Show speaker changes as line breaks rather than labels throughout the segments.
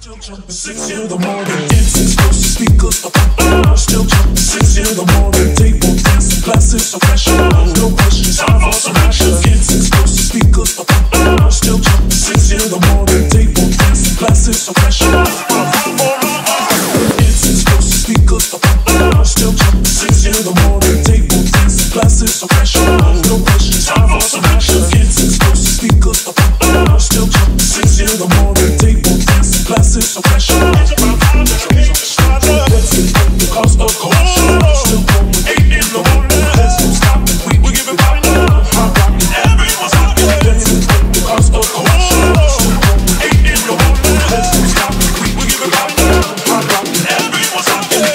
Still jumping 6 in the morning, dancing close to speakers up. Still jumping 6 in the morning, table dancing, glasses so fresh. No questions, time for some action. Dancing close to speakers up. Still jumping 6 in the morning, table dancing, glasses so fresh. Dancing close to speakers up. Still jumping 6 in the morning, table dancing, glasses so fresh. No questions, time for some action. Dancing close to speakers up. Still jumping 6 in the morning, table dancing, glasses so fresh. Dancing because of course. Still going 8 in the morning. There's no stopping. We give it back. I'm rocking. Everyone's rocking. Dancing because of course. Still going 8 in the morning. There's no stopping. We give it back. I'm rocking. Everyone's rocking.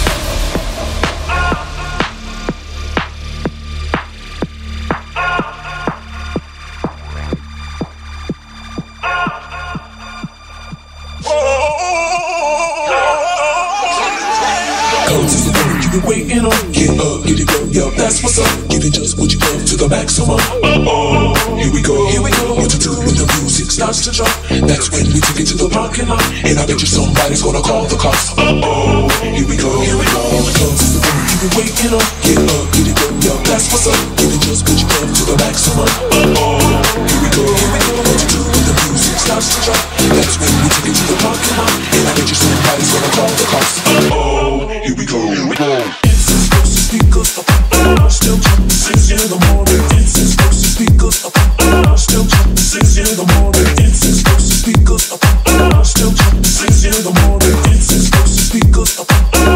Waiting on, get up, get it up, yo, that's what's up. Giving just what you love to the maximum. Oh, here we go, here we go. What to do when the music starts to drop? That's when we take it to the parking lot, and I bet you somebody's gonna call the cops. Oh, here we go, here we go. Cause it's the thing you've been waiting on. Get up, get it up, yo, that's what's up. Giving just what you love to the maximum. Oh, here we go, here we go. What to do when the music starts to drop? That's when we take it to the parking lot, and I bet you somebody's gonna call the cops. Oh, here we go, here we go. Dancing close to speakers up. Still jumping 6 in the morning. Dancing close to speakers up. Still jumping 6 in the morning. Dancing close to speakers up. Still jumping 6 in the morning. Dancing close to speakers up.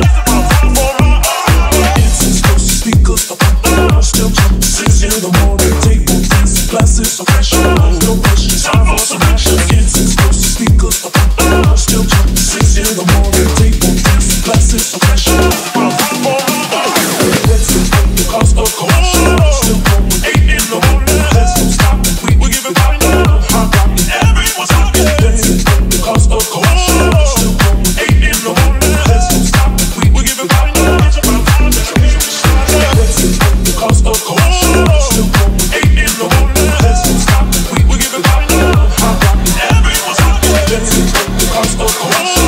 Dancing close to speakers up. Still jumping 6 in the morning. Table dancing, glasses so fresh. No questions, time for some action. Dancing close to speakers up. Still jumping 6 in the morning. Table dancing, glasses so fresh. Because of course, still going 8 in the morning. There's no stopping. We give it back. I'm rocking. Everyone's rocking. Dancing because of course, still going 8 in the morning. There's no stopping. We give it back. Dancing because of course, still going 8 in the morning. There's no stopping. We give it back. I'm rocking. Everyone's rocking. Dancing because of course.